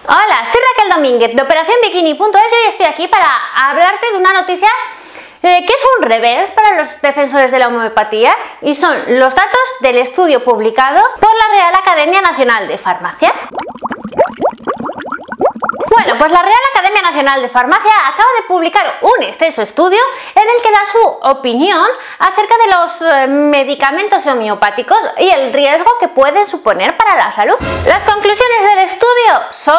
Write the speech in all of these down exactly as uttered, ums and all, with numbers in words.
Hola, soy Raquel Domínguez de Operación Bikini punto es y hoy estoy aquí para hablarte de una noticia eh, que es un revés para los defensores de la homeopatía y son los datos del estudio publicado por la Real Academia Nacional de Farmacia. Bueno, pues la Real Academia Nacional de Farmacia acaba de publicar un extenso estudio en el que da su opinión acerca de los eh, medicamentos homeopáticos y el riesgo que pueden suponer para la salud. Las conclusiones del estudio son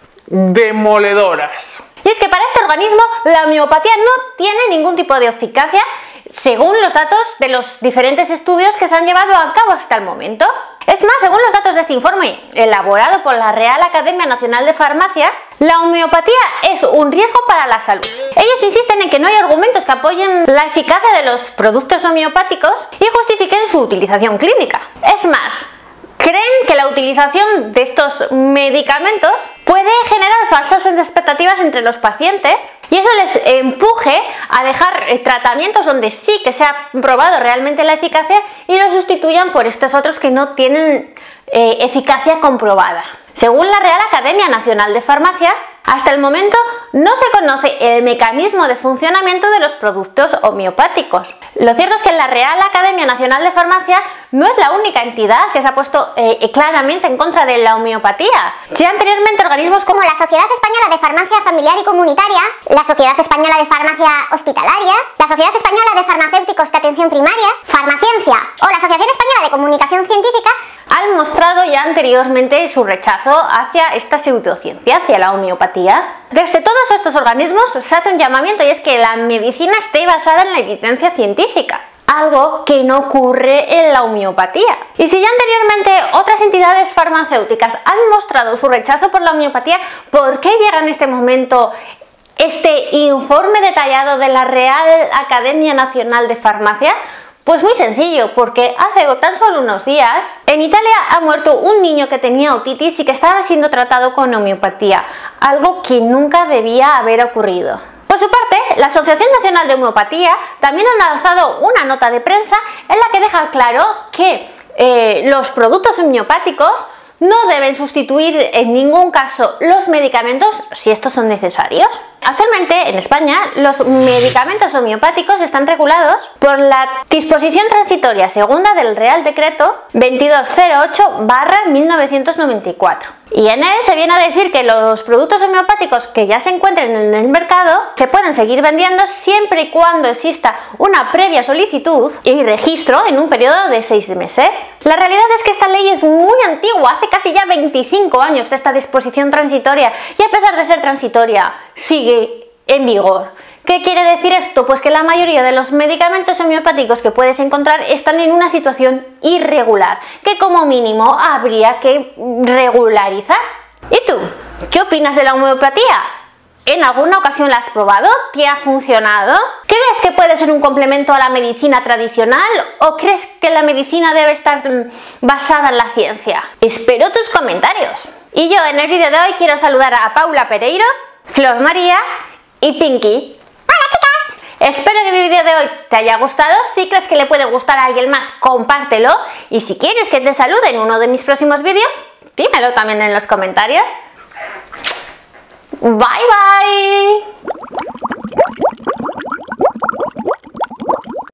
demoledoras. Y es que para este organismo la homeopatía no tiene ningún tipo de eficacia según los datos de los diferentes estudios que se han llevado a cabo hasta el momento. Es más, según los datos de este informe elaborado por la Real Academia Nacional de Farmacia, la homeopatía es un riesgo para la salud. Ellos insisten en que no hay argumentos que apoyen la eficacia de los productos homeopáticos y justifiquen su utilización clínica. Es más, creen que la utilización de estos medicamentos puede generar falsas expectativas entre los pacientes y eso les empuje a dejar tratamientos donde sí que se ha probado realmente la eficacia y los sustituyan por estos otros que no tienen eh, eficacia comprobada. Según la Real Academia Nacional de Farmacia, hasta el momento no se conoce el mecanismo de funcionamiento de los productos homeopáticos. Lo cierto es que la Real Academia Nacional de Farmacia no es la única entidad que se ha puesto eh, claramente en contra de la homeopatía. Ya anteriormente organismos como la Sociedad Española de Farmacia Familiar y Comunitaria, la Sociedad Española de Farmacia Hospitalaria, la Sociedad Española de Farmacéuticos de Atención Primaria, Farmaciencia o la Asociación Española de Comunicación Científica han mostrado ya anteriormente su rechazo hacia esta pseudociencia, hacia la homeopatía. Desde todos estos organismos se hace un llamamiento y es que la medicina esté basada en la evidencia científica, algo que no ocurre en la homeopatía. Y si ya anteriormente otras entidades farmacéuticas han mostrado su rechazo por la homeopatía, ¿por qué llega en este momento este informe detallado de la Real Academia Nacional de Farmacia? Pues muy sencillo, porque hace tan solo unos días en Italia ha muerto un niño que tenía otitis y que estaba siendo tratado con homeopatía, algo que nunca debía haber ocurrido. Por su parte, la Asociación Nacional de Homeopatía también ha lanzado una nota de prensa en la que deja claro que eh, los productos homeopáticos no deben sustituir en ningún caso los medicamentos si estos son necesarios. Actualmente en España los medicamentos homeopáticos están regulados por la disposición transitoria segunda del Real Decreto veintidós cero ocho barra mil novecientos noventa y cuatro. Y en él se viene a decir que los productos homeopáticos que ya se encuentren en el mercado se pueden seguir vendiendo siempre y cuando exista una previa solicitud y registro en un periodo de seis meses. La realidad es que esta ley es muy antigua, hace casi ya veinticinco años de esta disposición transitoria y a pesar de ser transitoria sigue en vigor. ¿Qué quiere decir esto? Pues que la mayoría de los medicamentos homeopáticos que puedes encontrar están en una situación irregular, que como mínimo habría que regularizar. ¿Y tú? ¿Qué opinas de la homeopatía? ¿En alguna ocasión la has probado? ¿Te ha funcionado? ¿Crees que puede ser un complemento a la medicina tradicional o crees que la medicina debe estar basada en la ciencia? Espero tus comentarios. Y yo en el vídeo de hoy quiero saludar a Paula Pereiro, Flor María y Pinky. ¡Hola, chicas! Espero que mi vídeo de hoy te haya gustado. Si crees que le puede gustar a alguien más, compártelo. Y si quieres que te salude en uno de mis próximos vídeos, dímelo también en los comentarios. Bye bye.